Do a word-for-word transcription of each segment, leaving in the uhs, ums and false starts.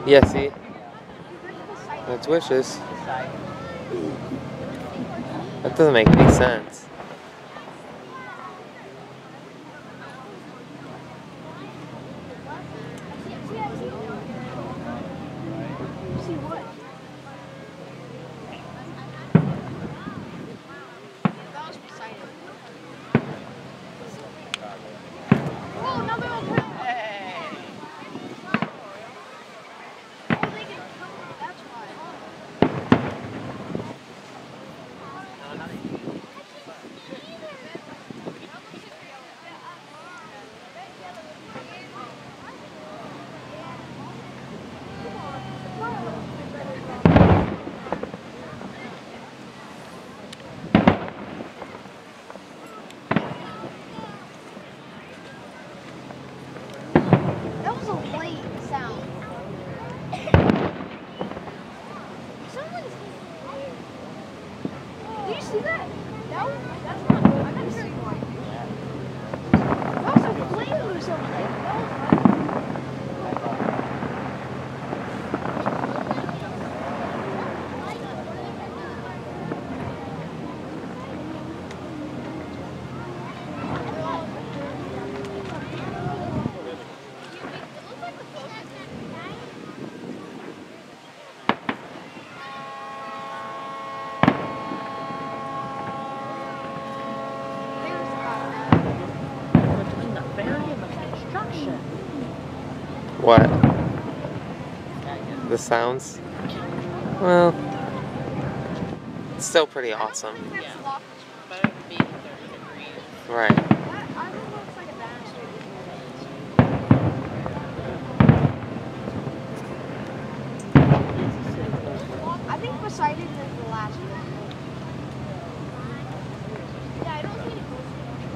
Yeah, see? That's wishes. That doesn't make any sense. Did you see that? That was, that's not, I never seen one. That was a flame or something. That was fun. What? The sounds? Well, it's still pretty awesome. Yeah. Better than being thirty degrees. Right. I think Poseidon is the last one. Yeah, I don't think it goes.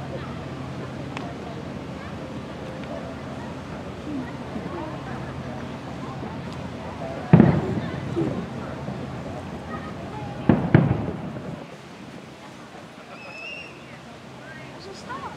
Stop.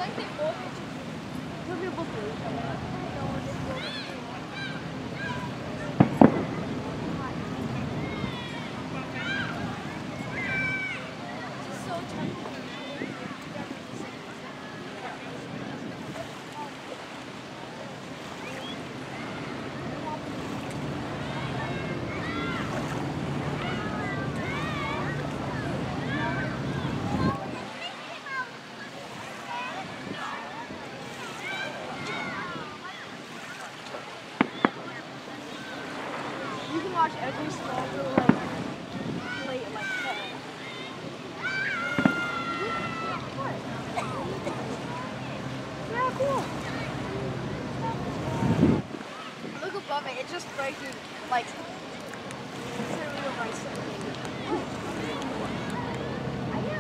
like they both. Look at both of You can watch every small little like plate like that. Yeah, cool. Look above it, it's just breaking like it's a real nice thing. I know.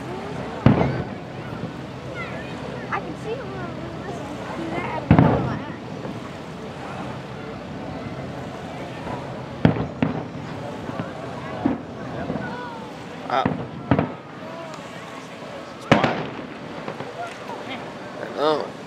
I can see it when I'm listening. I do that at the top of my eye. Ah. It's wild. I know.